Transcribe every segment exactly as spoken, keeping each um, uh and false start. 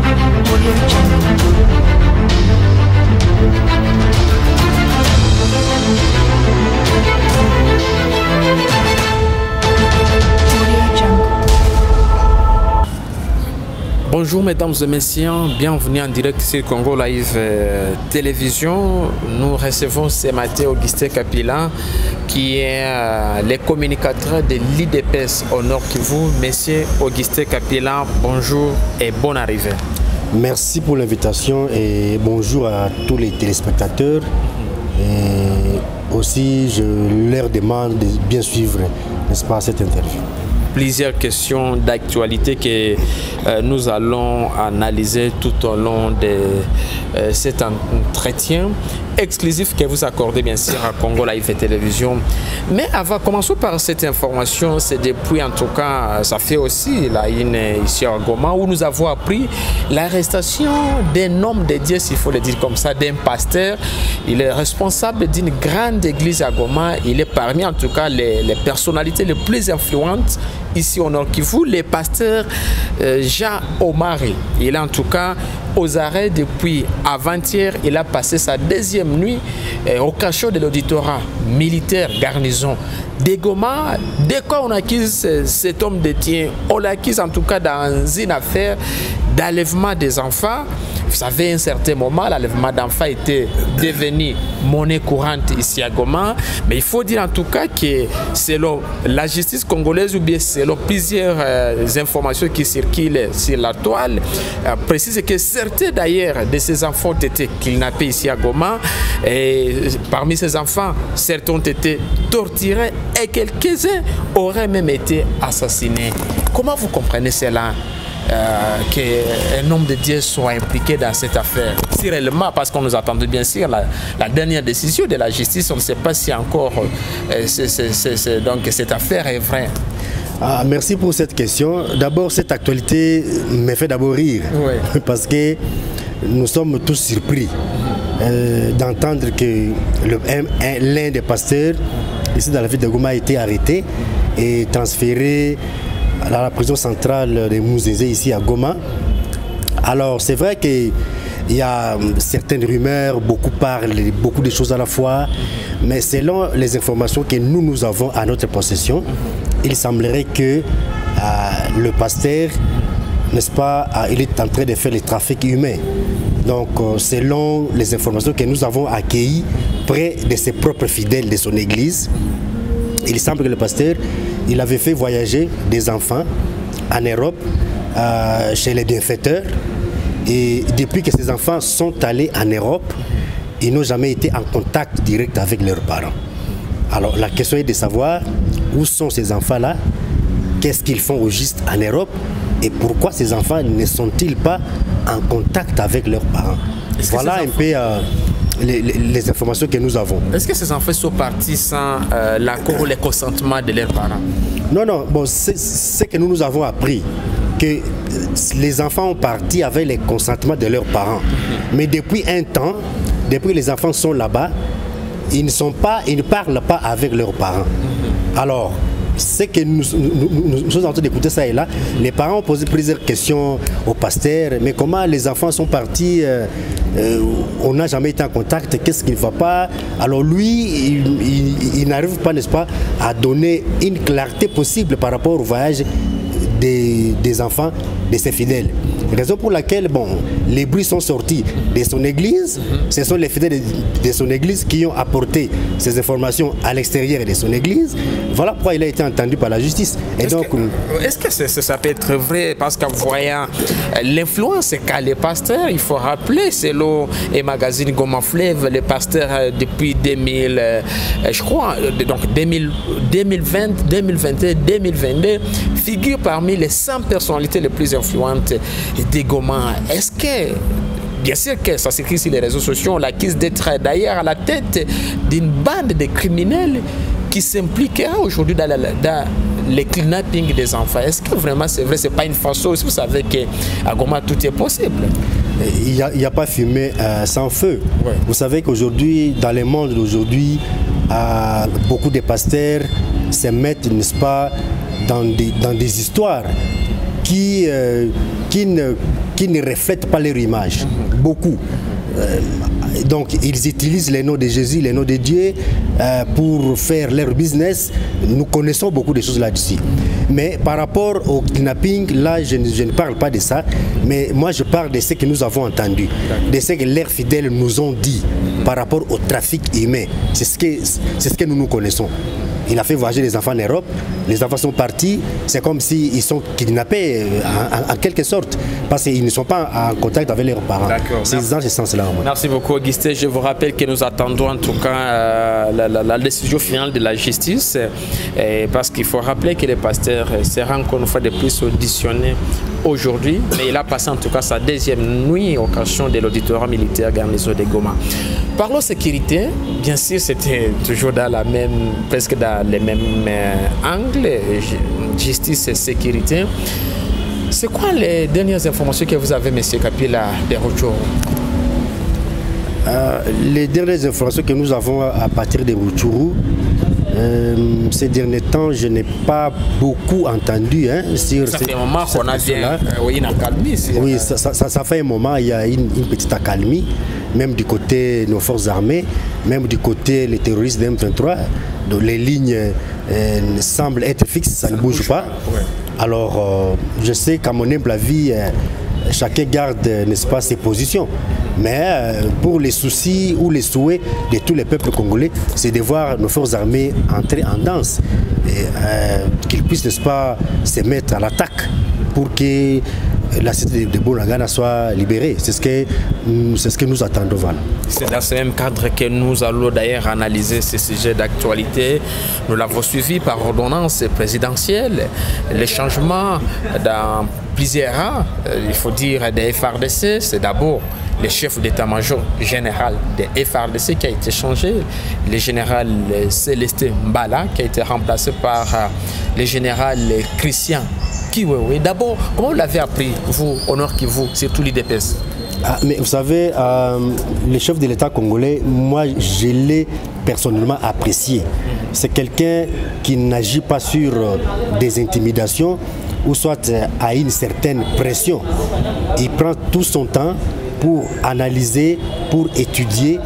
Bonjour mesdames et messieurs, bienvenue en direct sur Congo Live euh, Télévision. Nous recevons ce matin Augustin Kapila qui est euh, le communicateur de l'I D P S au Nord Kivu. Monsieur Augustin Kapila, bonjour et bonne arrivée. Merci pour l'invitation et bonjour à tous les téléspectateurs. Et aussi, je leur demande de bien suivre, n'est-ce pas, cette interview. Plusieurs questions d'actualité que euh, nous allons analyser tout au long de euh, cet entretien exclusif que vous accordez bien sûr à Congo Live et Télévision. Mais avant, commençons par cette information. C'est depuis, en tout cas, ça fait aussi la une ici à Goma où nous avons appris l'arrestation d'un homme de Dieu, s'il faut le dire comme ça, d'un pasteur. Il est responsable d'une grande église à Goma. Il est parmi, en tout cas, les, les personnalités les plus influentes ici au Nord Kivu, le pasteur euh, Jean Omari. Il est en tout cas aux arrêts depuis avant-hier. Il a passé sa deuxième nuit euh, au cachot de l'auditorat militaire garnison de Goma. Dès qu'on accuse cet homme de Dieu, on l'accuse en tout cas dans une affaire d'enlèvement des enfants. Vous savez, à un certain moment, l'enlèvement d'enfants était devenu monnaie courante ici à Goma. Mais il faut dire en tout cas que selon la justice congolaise ou bien selon plusieurs euh, informations qui circulent sur la toile, euh, précise que certains d'ailleurs de ces enfants ont été kidnappés ici à Goma. Et parmi ces enfants, certains ont été torturés et quelques-uns auraient même été assassinés. Comment vous comprenez cela? Euh, qu'un nombre de dieux soit impliqué dans cette affaire. Si réellement, parce qu'on nous attendait bien sûr la, la dernière décision de la justice, on ne sait pas si encore euh, c est, c est, c est, c est, donc cette affaire est vraie. Ah, merci pour cette question. D'abord, cette actualité me fait d'abord rire, oui. Parce que nous sommes tous surpris euh, d'entendre que l'un des pasteurs ici dans la ville de Goma a été arrêté et transféré à la prison centrale de Mouzézé ici à Goma. Alors c'est vrai qu'il y a certaines rumeurs, beaucoup parlent, beaucoup de choses à la fois, mais selon les informations que nous, nous avons à notre possession, il semblerait que euh, le pasteur, n'est-ce pas, euh, il est en train de faire le trafic humain. Donc euh, selon les informations que nous avons accueillies près de ses propres fidèles de son église, il semble que le pasteur, il avait fait voyager des enfants en Europe euh, chez les bienfaiteurs. Et depuis que ces enfants sont allés en Europe, ils n'ont jamais été en contact direct avec leurs parents. Alors la question est de savoir où sont ces enfants-là, qu'est-ce qu'ils font au juste en Europe et pourquoi ces enfants ne sont-ils pas en contact avec leurs parents. Voilà un peu euh, les, les, les informations que nous avons. Est-ce que ces enfants sont partis sans euh, l'accord ou le consentement de leurs parents? Non, non, bon, c'est ce que nous nous avons appris, que les enfants ont parti avec le consentement de leurs parents. Mm-hmm. Mais depuis un temps, depuis que les enfants sont là-bas, ils ne sont pas, ils ne parlent pas avec leurs parents. Mm-hmm. Alors, c'est que nous, nous, nous, nous sommes en train d'écouter ça et là. Les parents ont posé plusieurs questions au pasteur. Mais comment les enfants sont partis, euh, euh, on n'a jamais été en contact, qu'est-ce qui ne va pas? Alors lui, il, il, il n'arrive pas, n'est-ce pas, à donner une clarté possible par rapport au voyage des, des enfants de ses fidèles. Raison pour laquelle, bon, les bruits sont sortis de son église. Mm-hmm. Ce sont les fidèles de, de son église qui ont apporté ces informations à l'extérieur de son église. Voilà pourquoi il a été entendu par la justice. Et est-ce donc, que, est-ce que ça, ça peut être vrai? Parce qu'en voyant l'influence qu'a les pasteurs, il faut rappeler, selon le magazine Goma Fleuve, les pasteurs depuis deux mille, je crois, donc deux mille, deux mille vingt, deux mille vingt et un, deux mille vingt-deux, figurent parmi les cent personnalités les plus influentes de Goma. Est-ce que, bien sûr que ça s'écrit sur les réseaux sociaux, on l'accuse d'être d'ailleurs à la tête d'une bande de criminels qui s'impliquera aujourd'hui dans, dans le kidnapping des enfants. Est-ce que vraiment c'est vrai, c'est pas une façon? Vous savez qu'à Goma tout est possible. Il n'y a, a pas fumé euh, sans feu. Ouais. Vous savez qu'aujourd'hui, dans le monde d'aujourd'hui, euh, beaucoup de pasteurs se mettent, n'est-ce pas, dans des, dans des histoires qui, euh, qui ne qui ne reflètent pas leur image. Beaucoup. Euh, donc ils utilisent les noms de Jésus, les noms de Dieu euh, pour faire leur business. Nous connaissons beaucoup de choses là-dessus. Mais par rapport au kidnapping, là je ne, je ne parle pas de ça, mais moi je parle de ce que nous avons entendu, de ce que leurs fidèles nous ont dit par rapport au trafic humain. C'est ce que, c'est ce que nous nous connaissons. Il a fait voyager les enfants en Europe, les enfants sont partis, c'est comme s'ils sont kidnappés en, en, en quelque sorte, parce qu'ils ne sont pas en contact avec leurs parents. C'est dans ce sens-là. Merci beaucoup, Augustin. Je vous rappelle que nous attendons en tout cas euh, la, la, la décision finale de la justice, euh, parce qu'il faut rappeler que le pasteur sera encore une fois de plus auditionné aujourd'hui, mais il a passé en tout cas sa deuxième nuit au occasion de l'auditorat militaire garnison de Goma. Parlons sécurité, bien sûr c'était toujours dans la même, presque dans les mêmes euh, angles, justice et sécurité. C'est quoi les dernières informations que vous avez, M. Kapila, de Rutshuru? euh, Les dernières informations que nous avons à partir de Rutshuru, Euh, ces derniers temps, je n'ai pas beaucoup entendu hein, sur ça fait un moment qu'on a bien euh, oui, une accalmie. Oui, ça, ça, ça fait un moment, il y a une, une petite accalmie, même du côté de nos forces armées, même du côté des terroristes de M vingt-trois. Donc les lignes euh, semblent être fixes, ça, ça ne bouge, bouge pas. pas. Ouais. Alors, euh, je sais qu'à mon humble avis, euh, chacun garde, n'est-ce pas, ses positions. Mais euh, pour les soucis ou les souhaits de tous les peuples congolais, c'est de voir nos forces armées entrer en danse. Et euh, qu'ils puissent, n'est-ce pas, se mettre à l'attaque pour que la cité de Bunagana soit libérée. C'est ce que, c'est ce que nous attendons. Voilà. C'est dans ce même cadre que nous allons d'ailleurs analyser ce sujet d'actualité. Nous l'avons suivi par ordonnance présidentielle. Les changements dans plusieurs rangs, il faut dire des F R D C, c'est d'abord le chef d'état-major général des F R D C qui a été changé, le général Célestin Mbala qui a été remplacé par le général Christian Kiwewe. D'abord, comment vous l'avez appris, vous, Honor Kivu, surtout l'I D P S? Ah, mais vous savez, euh, le chef de l'État congolais, moi, je l'ai personnellement apprécié. C'est quelqu'un qui n'agit pas sur des intimidations ou soit à une certaine pression. Il prend tout son temps pour analyser, pour étudier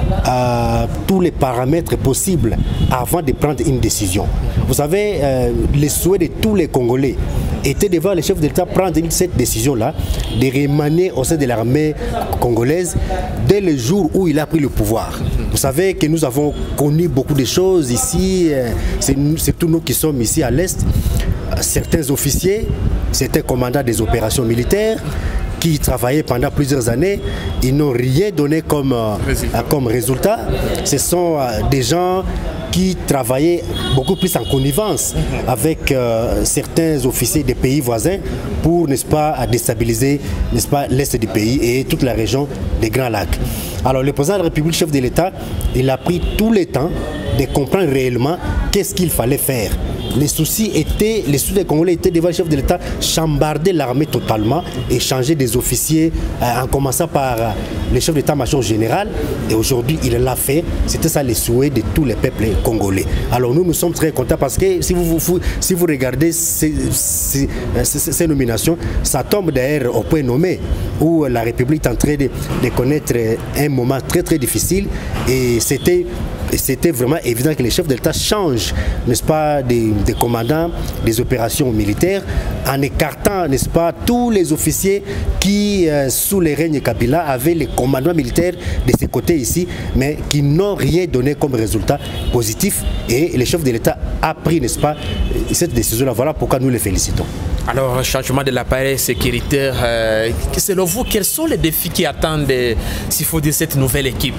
euh, tous les paramètres possibles avant de prendre une décision. Vous savez, euh, les souhaits de tous les Congolais était de voir le chef de l'État prendre cette décision-là, de rémaner au sein de l'armée congolaise dès le jour où il a pris le pouvoir. Vous savez que nous avons connu beaucoup de choses ici, c'est tous nous qui sommes ici à l'Est. Certains officiers, certains commandants des opérations militaires, qui travaillaient pendant plusieurs années, ils n'ont rien donné comme résultat. comme résultat. Ce sont des gens qui travaillaient beaucoup plus en connivence avec euh, certains officiers des pays voisins pour, n'est-ce pas, déstabiliser, n'est-ce pas, l'Est du pays et toute la région des Grands Lacs. Alors le président de la République, chef de l'État, il a pris tout le temps de comprendre réellement qu'est-ce qu'il fallait faire. Les soucis étaient, les soucis des Congolais étaient devant le chef de l'État, chambarder l'armée totalement et changer des officiers, euh, en commençant par euh, le chef d'état-major général. Et aujourd'hui, il l'a fait. C'était ça les souhaits de tous les peuples congolais. Alors nous, nous sommes très contents parce que si vous, vous, si vous regardez ces, ces, ces, ces nominations, ça tombe d'ailleurs au point nommé où la République est en train de, de connaître un moment très très difficile. Et c'était c'était vraiment évident que les chefs de l'État changent, n'est-ce pas, des, des commandants des opérations militaires en écartant, n'est-ce pas, tous les officiers qui, euh, sous les règnes Kabila, avaient les commandements militaires de ces côtés ici, mais qui n'ont rien donné comme résultat positif. Et les chefs de l'État a pris, n'est-ce pas, cette décision-là. Voilà pourquoi nous les félicitons. Alors, changement de l'appareil sécuritaire, euh, selon vous, quels sont les défis qui attendent, s'il faut dire, cette nouvelle équipe?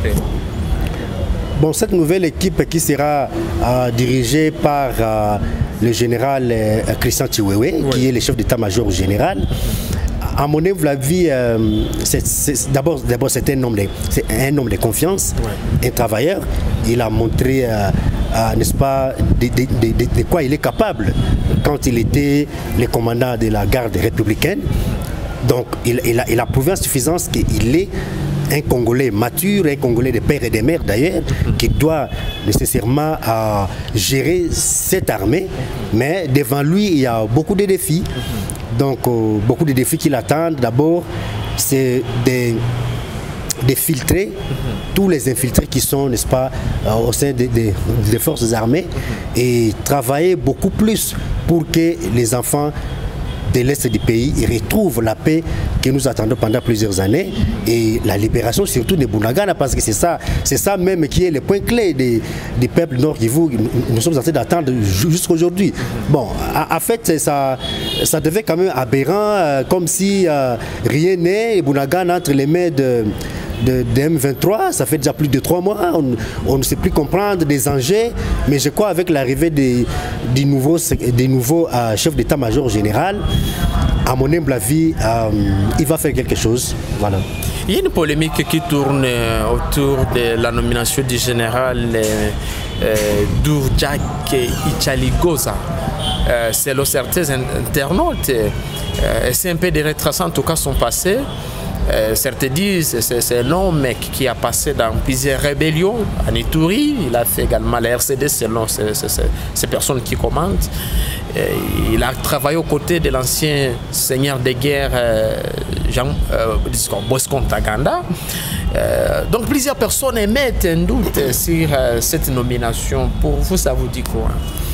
Bon, cette nouvelle équipe qui sera euh, dirigée par euh, le général euh, Christian Kiwewe, oui, qui est le chef d'état-major général, à mon avis, euh, d'abord c'est un homme de, un homme de confiance, oui, un travailleur. Il a montré, euh, euh, n'est-ce pas, de, de, de, de quoi il est capable quand il était le commandant de la garde républicaine. Donc, il, il, a, il a prouvé en suffisance qu'il est un Congolais mature, un Congolais de père et de mère d'ailleurs, qui doit nécessairement euh, gérer cette armée. Mais devant lui, il y a beaucoup de défis. Donc, euh, beaucoup de défis qui l'attendent. D'abord, c'est des, de filtrer mm-hmm. tous les infiltrés qui sont, n'est-ce pas, euh, au sein des, des, des forces armées mm-hmm. et travailler beaucoup plus pour que les enfants de l'Est du pays retrouvent la paix que nous attendons pendant plusieurs années et la libération surtout de Bunagana, parce que c'est ça, c'est ça même qui est le point clé des, des peuples nord Kivu. Nous, nous sommes en train d'attendre jusqu'à aujourd'hui. Bon, en fait, ça, ça devait quand même aberrant, euh, comme si euh, rien n'est, Bunagana entre les mains de de, de M vingt-trois, ça fait déjà plus de trois mois, on, on ne sait plus comprendre des enjeux, mais je crois avec l'arrivée des, des nouveaux, des nouveaux euh, chefs d'état-major général, à mon humble avis, euh, il va faire quelque chose. Voilà. Il y a une polémique qui tourne autour de la nomination du général euh, euh, Dourjak Ichaligoza. Euh, selon certains internautes, euh, c'est un peu de retraçant en tout cas son passé. Euh, certains disent que c'est un homme qui a passé dans plusieurs rébellions en Ituri. Il a fait également la R C D selon ces, ces, ces personnes qui commentent. Euh, il a travaillé aux côtés de l'ancien seigneur de guerre euh, Jean euh, Bosco Ntaganda. Euh, donc plusieurs personnes émettent un doute sur euh, cette nomination. Pour vous, ça vous dit quoi?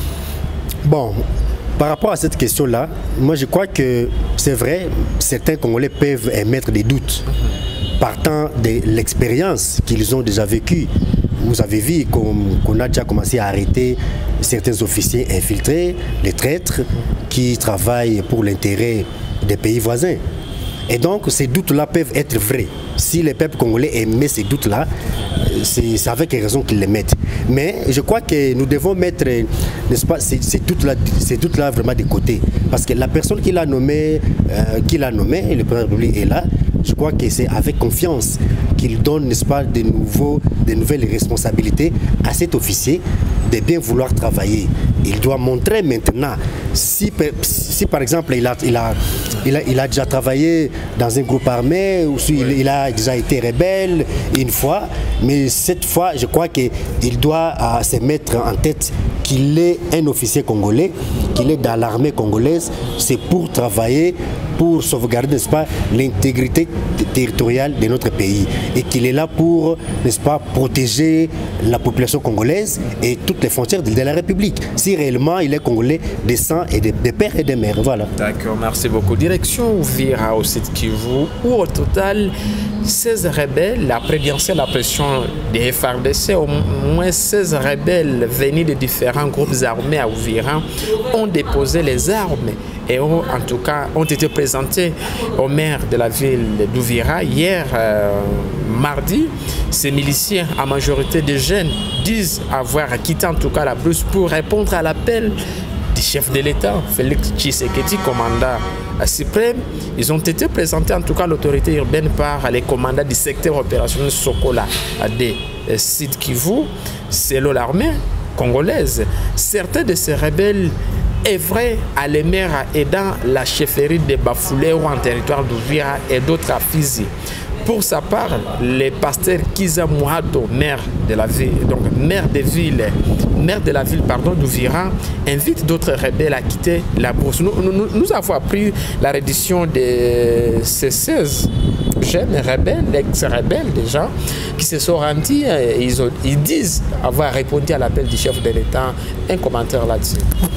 Bon. Par rapport à cette question-là, moi je crois que c'est vrai, certains Congolais peuvent émettre des doutes partant de l'expérience qu'ils ont déjà vécue. Vous avez vu qu'on qu'on a déjà commencé à arrêter certains officiers infiltrés, les traîtres, qui travaillent pour l'intérêt des pays voisins. Et donc ces doutes-là peuvent être vrais. Si les peuples congolais émettent ces doutes-là, c'est avec raison qu'ils les mettent. Mais je crois que nous devons mettre, n'est-ce pas, ces, ces doutes-là doutes vraiment de côté. Parce que la personne qui l'a nommé, euh, qui l'a nommé, le président de la République est là, je crois que c'est avec confiance qu'il donne, n'est-ce pas, de, nouveaux, de nouvelles responsabilités à cet officier de bien vouloir travailler. Il doit montrer maintenant, si, si par exemple il a, il, a, il, a, il a déjà travaillé dans un groupe armé, ou si il, il a déjà été rebelle une fois, mais cette fois, je crois qu'il doit euh, se mettre en tête qu'il est un officier congolais, qu'il est dans l'armée congolaise, c'est pour travailler, pour sauvegarder, n'est-ce pas, l'intégrité territoriale de notre pays, et qu'il est là pour, n'est-ce pas, protéger la population congolaise et toutes les frontières de, de la République. Si réellement il est congolais de sang et de, de père et de mère, voilà. D'accord, merci beaucoup. Direction Uvira au site Kivu, où au total seize rebelles, après bien sûr la pression des F A R D C, au moins seize rebelles venus de différents groupes armés à Uvira ont déposé les armes et ont, en tout cas ont été présentés au maire de la ville d'Uvira hier euh, mardi. Ces miliciens, à majorité de jeunes, disent avoir quitté en tout cas la brousse pour répondre à l'appel du chef de l'État, Félix Tshisekedi, commandant suprême. Ils ont été présentés en tout cas à l'autorité urbaine par les commandants du secteur opérationnel Sokola des Sud Kivu, selon l'armée congolaise. Certains de ces rebelles œuvraient à l'émère et dans la chefferie de Bafoulet ou en territoire d'Uvira et d'autres à Fizi. Pour sa part, le pasteur Kiza Mouhado, maire de la ville, donc maire de ville, maire de la ville, pardon, d'Uvira, invite d'autres rebelles à quitter la brousse. Nous, nous, nous avons appris la reddition de ces seize jeunes rebelles, ex-rebelles déjà, qui se sont rendus et ils, ont, ils disent avoir répondu à l'appel du chef de l'État. Un commentaire là-dessus.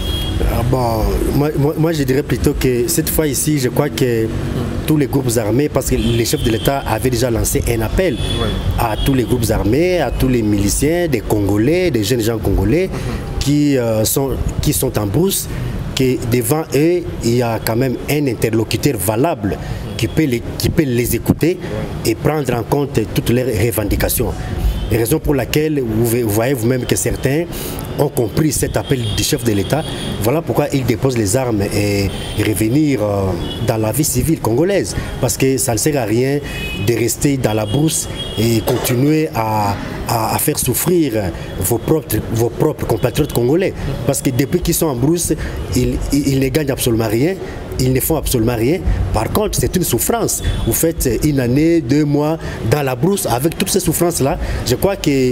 Ah bon, moi, moi, moi je dirais plutôt que cette fois ici, je crois que tous les groupes armés, parce que les chefs de l'État avaient déjà lancé un appel ouais. à tous les groupes armés, à tous les miliciens, des Congolais, des jeunes gens congolais mm-hmm. qui, euh, sont, qui sont en brousse, que devant eux, il y a quand même un interlocuteur valable qui peut les, qui peut les écouter et prendre en compte toutes leurs revendications. Et raison pour laquelle vous voyez vous-même que certains ont compris cet appel du chef de l'État. Voilà pourquoi ils déposent les armes et revenir dans la vie civile congolaise. Parce que ça ne sert à rien de rester dans la brousse et continuer à, à, à faire souffrir vos propres, vos propres compatriotes congolais. Parce que depuis qu'ils sont en brousse, ils, ils, ils ne gagnent absolument rien. Ils ne font absolument rien. Par contre, c'est une souffrance. Vous faites une année, deux mois dans la brousse avec toutes ces souffrances-là. Je crois qu'il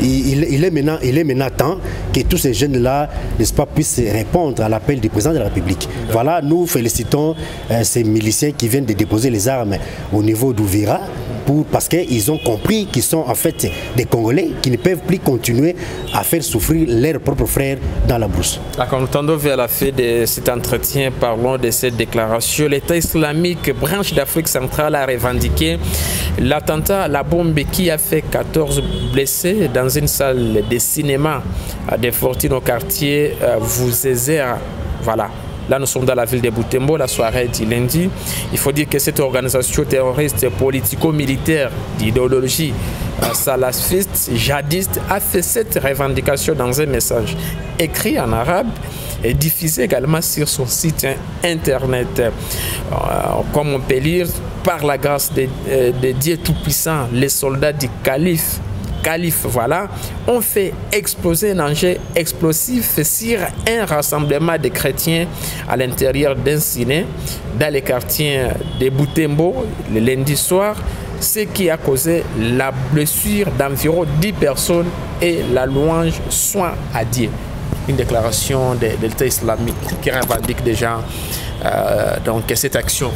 il est maintenant, il est maintenant temps que tous ces jeunes-là, n'est-ce pas, puissent répondre à l'appel du président de la République. Voilà, nous félicitons euh, ces miliciens qui viennent de déposer les armes au niveau d'Ouvira. Pour, parce qu'ils ont compris qu'ils sont en fait des Congolais qui ne peuvent plus continuer à faire souffrir leurs propres frères dans la brousse. D'accord, nous tendons vers la fin de cet entretien, parlons de cette déclaration. L'État islamique, branche d'Afrique centrale, a revendiqué l'attentat à la bombe qui a fait quatorze blessés dans une salle de cinéma à Desfortines au quartier euh, Vuzezera. Voilà. Là, nous sommes dans la ville de Butembo, la soirée du lundi. Il faut dire que cette organisation terroriste politico-militaire d'idéologie salafiste, jadiste, a fait cette revendication dans un message écrit en arabe et diffusé également sur son site internet. Euh, comme on peut lire, par la grâce de, de Dieu Tout-Puissant, les soldats du calife, calife, voilà, ont fait exploser un engin explosif sur un rassemblement de chrétiens à l'intérieur d'un ciné dans les quartiers de Butembo le lundi soir, ce qui a causé la blessure d'environ dix personnes et la louange soit à Dieu. Une déclaration de, de l'État islamique qui revendique déjà euh, donc, cette action.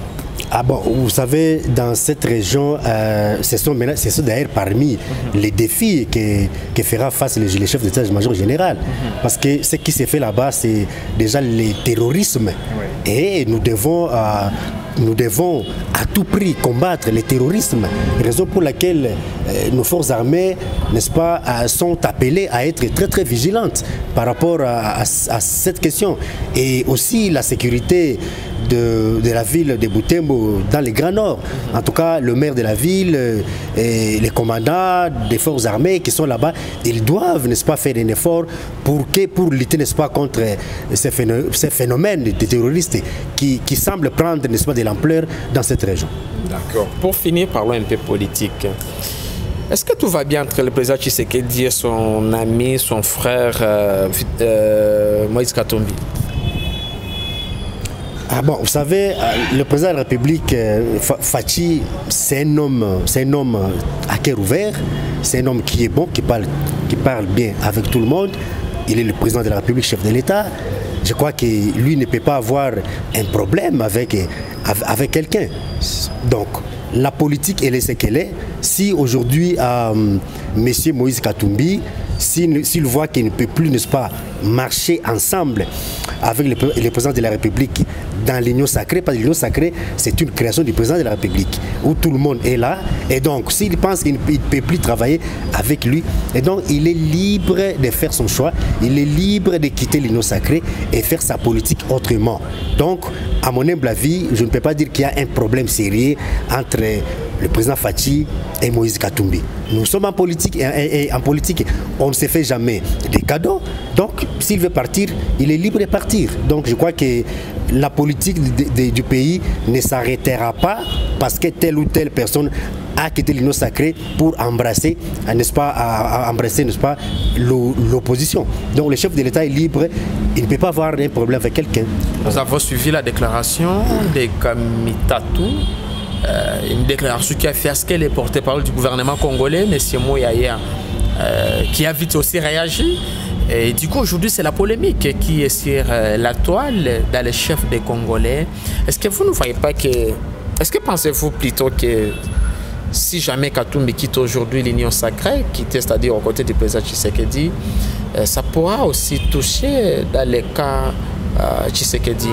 Ah bon, vous savez, dans cette région, euh, ce sont, sont d'ailleurs parmi mm-hmm. les défis que, que fera face le, le chef d'état-major général. Mm-hmm. Parce que ce qui s'est fait là-bas, c'est déjà le terrorisme. Oui. Et nous devons, euh, nous devons à tout prix combattre le terrorisme. Raison pour laquelle euh, nos forces armées, n'est-ce pas, euh, sont appelées à être très très vigilantes par rapport à, à, à cette question. Et aussi la sécurité De, de la ville de Butembo dans le Grand Nord. En tout cas, le maire de la ville et les commandants des forces armées qui sont là-bas, ils doivent, n'est-ce pas, faire un effort pour, que, pour lutter, n'est-ce pas, contre ces phénomènes, ces phénomènes de terroristes qui, qui semblent prendre, n'est-ce pas, de l'ampleur dans cette région. D'accord. Pour finir, parlons un peu politique. Est-ce que tout va bien entre le président Tshisekedi et son ami, son frère euh, euh, Moïse Katumbi? Ah bon, vous savez, le président de la République, Fachi, c'est un homme, c'est un homme à cœur ouvert, c'est un homme qui est bon, qui parle, qui parle bien avec tout le monde. Il est le président de la République, chef de l'État. Je crois que lui ne peut pas avoir un problème avec, avec quelqu'un. Donc, la politique, elle est ce qu'elle est. Si aujourd'hui, euh, M. Moïse Katumbi, s'il s'il voit qu'il ne peut plus, n'est-ce pas, marcher ensemble avec le, le président de la République dans l'union sacrée, parce que l'union sacrée, c'est une création du président de la République, où tout le monde est là, et donc s'il pense qu'il ne peut plus travailler avec lui, et donc il est libre de faire son choix, il est libre de quitter l'union sacrée et faire sa politique autrement. Donc, à mon humble avis, je ne peux pas dire qu'il y a un problème sérieux entre le président Fachi et Moïse Katumbi. Nous sommes en politique et, et en politique, on ne se fait jamais des cadeaux. Donc, s'il veut partir, il est libre de partir. Donc, je crois que la politique de, de, du pays ne s'arrêtera pas parce que telle ou telle personne a quitté l'union sacrée pour embrasser, n'est-ce pas, à, à embrasser, n'est-ce pas, l'opposition. Donc, le chef de l'État est libre, il ne peut pas avoir un problème avec quelqu'un. Nous avons suivi la déclaration de Kamitatou. Euh, une déclaration qui a fait à ce qu'elle est porte-parole du gouvernement congolais, M. Mouyaya, euh, qui a vite aussi réagi. Et du coup, aujourd'hui, c'est la polémique qui est sur euh, la toile dans les chefs des Congolais. Est-ce que vous ne voyez pas que... Est-ce que pensez-vous plutôt que si jamais Katumbi quitte aujourd'hui l'Union sacrée, quitte, c'est-à-dire aux côtés du président Tshisekedi, euh, ça pourra aussi toucher dans les cas euh, Tshisekedi?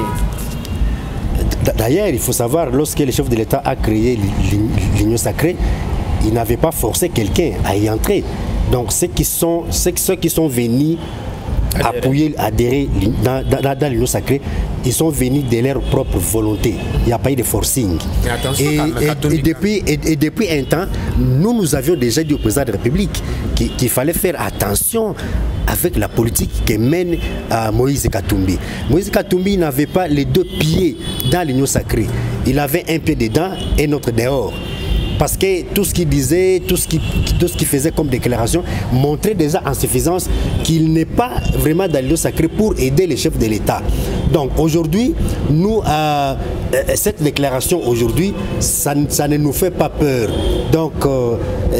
D'ailleurs, il faut savoir, lorsque le chef de l'État a créé l'Union sacrée, il n'avait pas forcé quelqu'un à y entrer. Donc, ceux qui sont, ceux, ceux qui sont venus adhérer. appuyer, adhérer dans, dans, dans l'Union sacrée, ils sont venus de leur propre volonté. Il n'y a pas eu de forcing. Et, et, et, depuis, et, et depuis un temps, nous, nous avions déjà dit au président de la République qu'il qu'il fallait faire attention avec la politique que mène euh, Moïse Katumbi. Moïse Katumbi n'avait pas les deux pieds dans l'Union sacrée. Il avait un pied dedans et un autre dehors. parce que tout ce qu'il disait, tout ce qu'il tout ce qu'il faisait comme déclaration montrait déjà en suffisance qu'il n'est pas vraiment dans l'Union sacrée pour aider les chefs de l'État. Donc aujourd'hui, nous, euh, cette déclaration aujourd'hui, ça, ça ne nous fait pas peur. Donc euh,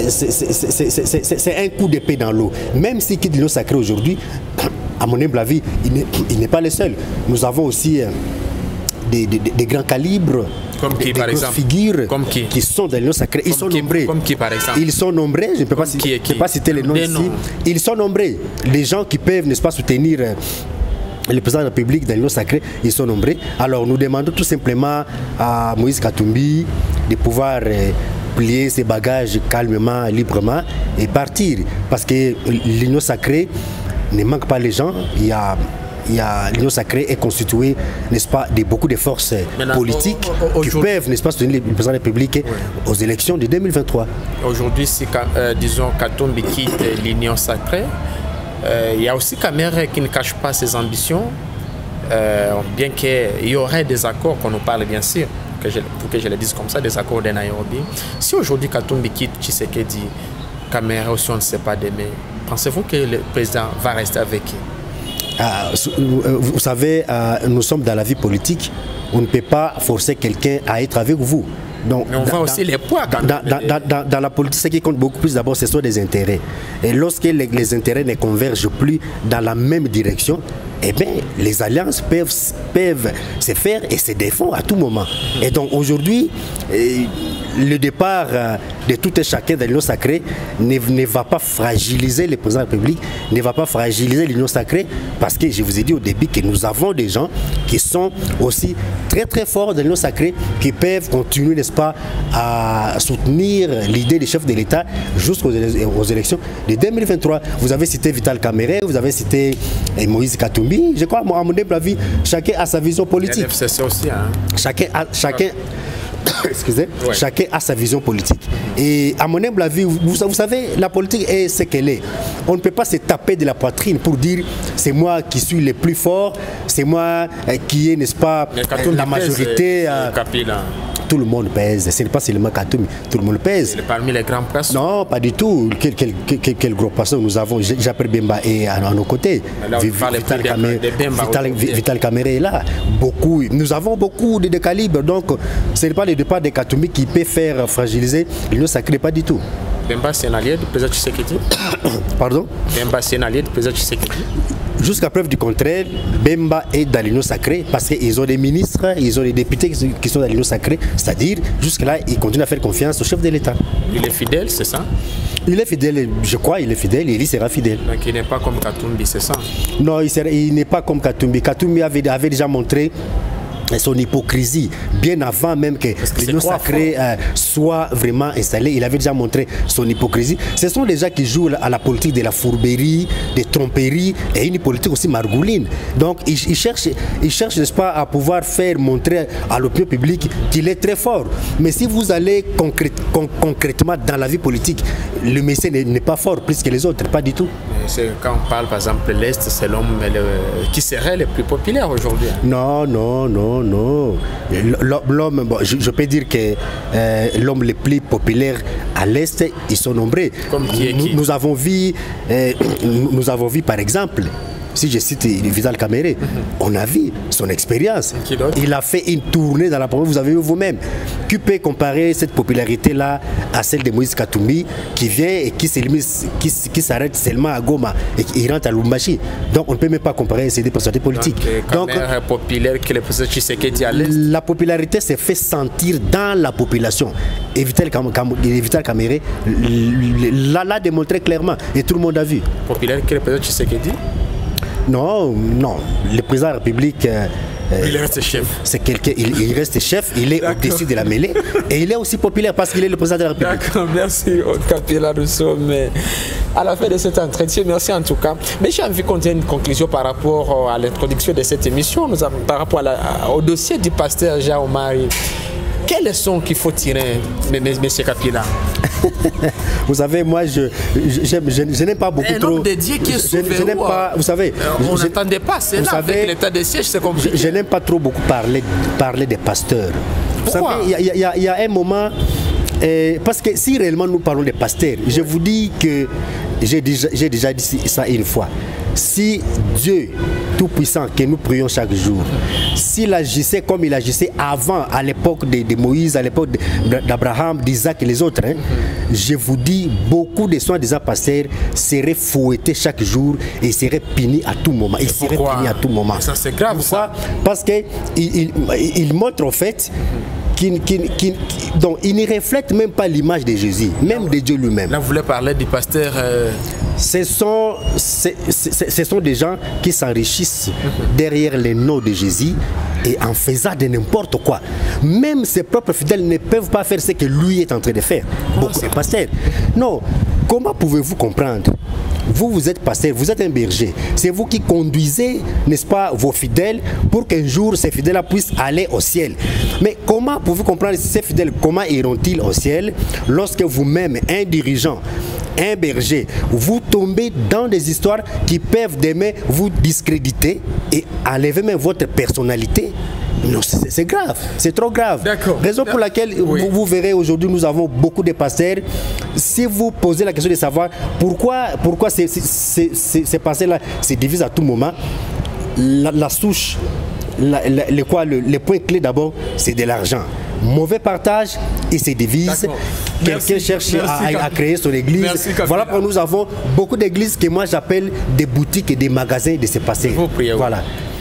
c'est un coup d'épée dans l'eau. Même s'il quitte l'Union sacrée aujourd'hui, à mon humble avis, il n'est pas le seul. Nous avons aussi euh, des, des, des grands calibres, comme qui, des, par des exemple, figures comme qui, qui sont dans l'Union sacrée. Ils sont qui, nombreux. Comme qui, par exemple? Ils sont nombreux. Je ne peux pas, qui, qui? peux pas citer les noms ici. Noms. Ils sont nombreux. Les gens qui peuvent, n'est-ce pas, soutenir euh, le président de la République dans l'Union sacrée, ils sont nombreux. Alors nous demandons tout simplement à Moïse Katumbi de pouvoir euh, plier ses bagages calmement, librement et partir. Parce que l'Union sacrée ne manque pas les gens. Il y a, il y a l'Union sacrée est constituée, n'est-ce pas, de beaucoup de forces Maintenant, politiques au, au, qui peuvent, n'est-ce pas, soutenir le président de la République oui. aux élections de deux mille vingt-trois. Aujourd'hui, si euh, disons Katumbi quitte l'Union sacrée, euh, il y a aussi Kamere qui ne cache pas ses ambitions, euh, bien qu'il y aurait des accords qu'on nous parle bien sûr, que je, pour que je le dise comme ça, des accords de Nairobi. Si aujourd'hui Katumbi quitte Tshisekedi, Kamere aussi on ne sait pas demain, pensez-vous que le président va rester avec qui? Ah, vous savez, nous sommes dans la vie politique. On ne peut pas forcer quelqu'un à être avec vous. Donc, mais on voit aussi les poids. Dans, dans, dans, dans, dans la politique, ce qui compte beaucoup plus d'abord, ce sont des intérêts. Et lorsque les, les intérêts ne convergent plus dans la même direction, eh bien, les alliances peuvent, peuvent se faire et se défendre à tout moment. Et donc aujourd'hui, le départ de tout et chacun de l'Union sacrée ne, ne va pas fragiliser le président de la République, ne va pas fragiliser l'Union sacrée, parce que je vous ai dit au début que nous avons des gens qui sont aussi très très forts dans l'Union sacrée, qui peuvent continuer, n'est-ce pas, à soutenir l'idée des chefs de l'État jusqu'aux aux élections de deux mille vingt-trois. Vous avez cité Vital Kamerhe, vous avez cité Moïse Katumbi. Je crois, à mon humble avis, chacun a sa vision politique. F C C aussi, hein. Chacun a, chacun, excusez, ouais. chacun a sa vision politique. Et à mon humble avis, vous, vous savez, la politique est ce qu'elle est. On ne peut pas se taper de la poitrine pour dire c'est moi qui suis le plus fort, c'est moi qui est, n'est-ce pas, la majorité. Euh, tout le monde pèse. Ce n'est pas seulement Katumbi, tout le monde pèse. Parmi les grands poissons? Non, pas du tout. Quel, quel, quel, quel gros poisson nous avons? J'appelle Bemba et à, à nos côtés. Alors, Vital, Kamerhe, Vital, Vital Kamerhe est là. Beaucoup. Nous avons beaucoup de, de calibres. Donc, ce n'est pas le départ de Katumbi qui peut faire fragiliser l'Union sacrée, pas du tout. Bemba, c'est un allié du président Tshisekedi? Pardon? Bemba, c'est un allié du président Tshisekedi? Jusqu'à preuve du contraire, Bemba est dans l'Union sacrée parce qu'ils ont des ministres, ils ont des députés qui sont dans l'Union sacrée. C'est-à-dire, jusque-là, ils continuent à faire confiance au chef de l'État. Il est fidèle, c'est ça? Il est fidèle, je crois, il est fidèle et il sera fidèle. Donc il n'est pas comme Katumbi, c'est ça? Non, il, il n'est pas comme Katumbi. Katumbi avait, avait déjà montré son hypocrisie bien avant même que l'Union sacrée euh, soit vraiment installée. Il avait déjà montré son hypocrisie. Ce sont des gens qui jouent à la politique de la fourberie, des tromperies et une politique aussi margouline. Donc ils, ils cherchent, ils cherchent, n'est-ce pas, à pouvoir faire montrer à l'opinion publique qu'il est très fort. Mais si vous allez concrét, con, concrètement dans la vie politique, le Messie n'est pas fort plus que les autres, pas du tout. Quand on parle par exemple de l'Est, c'est l'homme qui serait le plus populaire aujourd'hui. Non, non, non. Non, l'homme, bon, je, je peux dire que euh, l'homme le plus populaire à l'Est, ils sont nombreux. Comme qui est qui? Nous, nous avons vu, euh, nous avons vu par exemple, si je cite Vital Kamerhe, mm-hmm. on a vu son expérience. Il a fait une tournée dans la province, vous avez vu vous-même. Qui peut comparer cette popularité-là à celle de Moïse Katumbi qui vient et qui s'arrête qui, seulement à Goma et qui rentre à Lubumbashi. Donc on ne peut même pas comparer ces deux personnalités politiques. Donc, Donc populaire que le président Tshisekedi à l'Est. La popularité s'est fait sentir dans la population. Et Vital Kamerhe l'a démontré clairement et tout le monde a vu. Populaire que le président Tshisekedi? Non, non. Le président de la République, euh, il reste chef. C'est quelqu'un, il, il reste chef, il est au-dessus de la mêlée et il est aussi populaire parce qu'il est le président de la République. D'accord, merci Kapila, nous sommes à la fin de cet entretien. Merci en tout cas. Mais j'ai envie qu'on ait une conclusion par rapport à l'introduction de cette émission, nous avons, par rapport à la, au dossier du pasteur Jean Omari. Quelles leçons qu'il faut tirer, M. Kapila? Vous savez, moi, je, je, je, je, je n'aime pas beaucoup un trop. De Dieu qui est je, je, je n'aime pas. Vous savez, euh, on n'attendait pas. C'est là savez, avec l'état de siège, c'est compliqué. Je, je n'aime pas trop beaucoup parler, parler des pasteurs. Pourquoi? Vous savez, il y, y, y a un moment. Et parce que si réellement nous parlons des pasteurs, je vous dis que j'ai déjà, j'ai déjà dit ça une fois. Si Dieu Tout-Puissant que nous prions chaque jour, s'il agissait comme il agissait avant, à l'époque de, de Moïse, à l'époque d'Abraham, d'Isaac et les autres, hein, je vous dis, beaucoup de soins des pasteurs seraient fouettés chaque jour et seraient punis à tout moment. Ils seraient punis à tout moment. Ça, c'est grave. Pourquoi? Parce qu'il il, il montre en fait Qui, qui, qui, donc, il ne reflète même pas l'image de Jésus, même de Dieu lui-même. Là, vous voulez parler du pasteur euh... ce, sont, ce, ce, ce sont des gens qui s'enrichissent derrière les noms de Jésus et en faisant de n'importe quoi. Même ses propres fidèles ne peuvent pas faire ce que lui est en train de faire. Beaucoup de pasteurs. Non, comment pouvez-vous comprendre? Vous, vous êtes pasteur, vous êtes un berger. C'est vous qui conduisez, n'est-ce pas, vos fidèles pour qu'un jour ces fidèles puissent aller au ciel. Mais comment pouvez-vous comprendre ces fidèles, comment iront-ils au ciel lorsque vous-même, un dirigeant, un berger, vous tombez dans des histoires qui peuvent demain vous discréditer et enlever même votre personnalité? Non, c'est grave, c'est trop grave. Raison pour laquelle oui. vous, vous verrez aujourd'hui, nous avons beaucoup de pasteurs. Si vous posez la question de savoir pourquoi, pourquoi ces, ces, ces, ces pasteurs-là se divisent à tout moment, la, la souche, la, la, le, quoi, le, le point clé d'abord, c'est de l'argent. Mauvais partage, ils se divisent. Quelqu'un cherche merci, à, à créer son église. Merci, voilà pourquoi nous avons beaucoup d'églises que moi j'appelle des boutiques et des magasins de ces pasteurs. Voilà.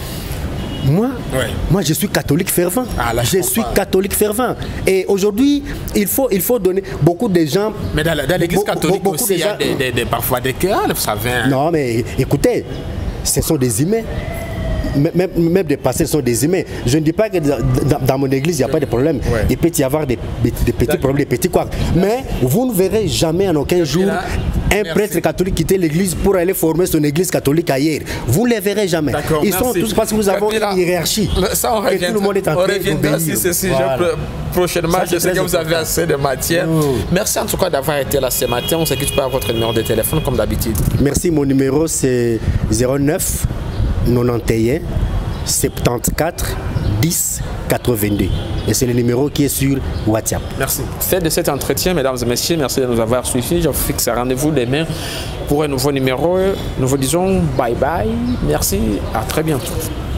Moi, ouais. moi, je suis catholique fervent. Ah, là, je, je suis catholique fervent. Et aujourd'hui, il faut, il faut donner beaucoup de gens. Mais dans, dans l'église catholique aussi, il y a des, des, des, parfois des querelles, vous savez. Hein. Non, mais écoutez, ce sont des humains. Même, même des pasteurs sont des humains. Je ne dis pas que dans, dans mon église, il n'y a pas de problème. Ouais. Il peut y avoir des, des petits problèmes, des petits quoi. Mais vous ne verrez jamais en aucun jour là, un merci. prêtre catholique quitter l'église pour aller former son église catholique ailleurs. Vous ne les verrez jamais. Ils merci. sont tous parce que nous avons une hiérarchie. Ça, on revient. Tout le monde est en train de sur ce sujet voilà. prochainement. Ça, je sais que vous avez assez de matière. Oh. Merci en tout cas d'avoir été là ce matin. On sait que tu peux avoir votre numéro de téléphone comme d'habitude. Merci. Mon numéro c'est zéro neuf quatre-vingt-onze soixante-quatorze dix quatre-vingt-deux et c'est le numéro qui est sur WhatsApp. Merci. Fait de cet entretien, mesdames et messieurs, merci de nous avoir suivis. Je vous fixe un rendez-vous demain pour un nouveau numéro. Nous vous disons bye bye. Merci, à très bientôt.